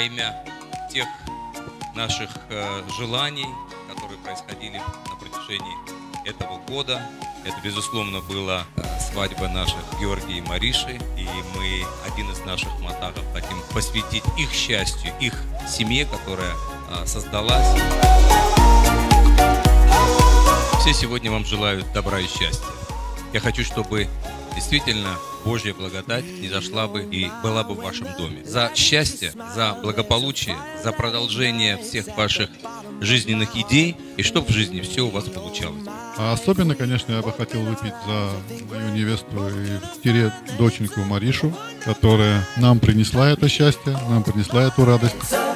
имя тех наших желаний, которые происходили на протяжении этого года. Это, безусловно, была свадьба наших Георгия и Мариши, и мы один из наших матахов хотим посвятить их счастью, их семье, которая создалась. Все сегодня вам желают добра и счастья. Я хочу, чтобы действительно Божья благодать низошла бы и была бы в вашем доме. За счастье, за благополучие, за продолжение всех ваших жизненных идей, и чтобы в жизни все у вас получалось. А особенно, конечно, я бы хотел выпить за мою невесту и доченьку Маришу, которая нам принесла это счастье, нам принесла эту радость.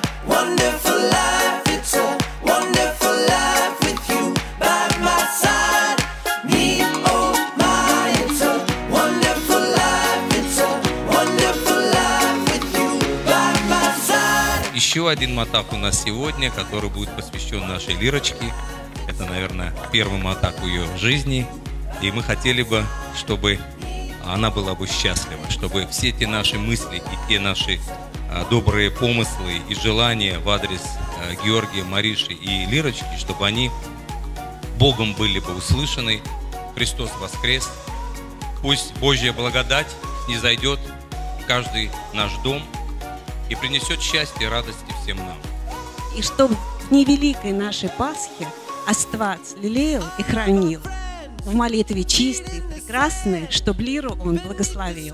Еще один матах у нас сегодня, который будет посвящен нашей Лирочке. Это, наверное, первый матах в ее жизни. И мы хотели бы, чтобы она была бы счастлива, чтобы все те наши мысли и те наши добрые помыслы и желания в адрес Георгия, Мариши и Лирочки, чтобы они Богом были бы услышаны. Христос воскрес. Пусть Божья благодать снизойдет в каждый наш дом и принесет счастье и радости всем нам. И чтобы в невеликой нашей Пасхе Аствац лелеял и хранил в молитве чистой, прекрасной, чтоб Лиру он благословил.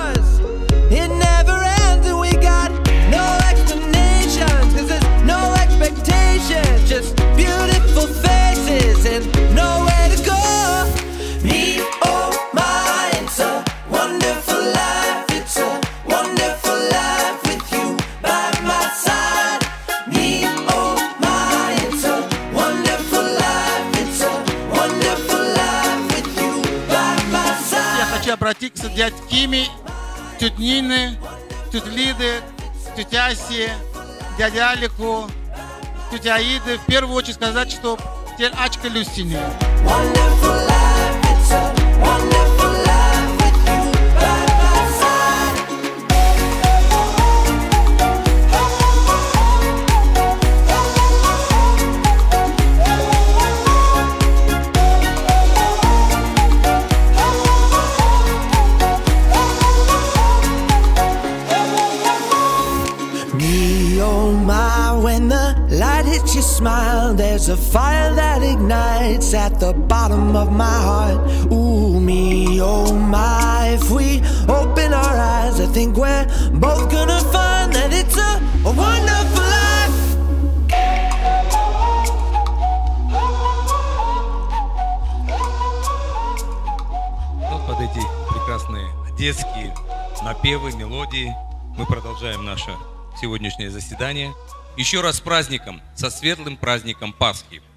Обратиться к дяде Киме, тете Нине, тете Лиде, тете Асе, дяде Алику, тете Аиде. В первую очередь сказать, что теперь Ачка Люстине. When the light hits your smile, there's a fire that ignites at the bottom of my heart. Ooh, me, oh my, if we open our eyes, I think we're both gonna find that it's a wonderful life. Вот под эти прекрасные детские напевы, мелодии мы продолжаем наше сегодняшнее заседание. Еще раз с праздником, со светлым праздником Пасхи.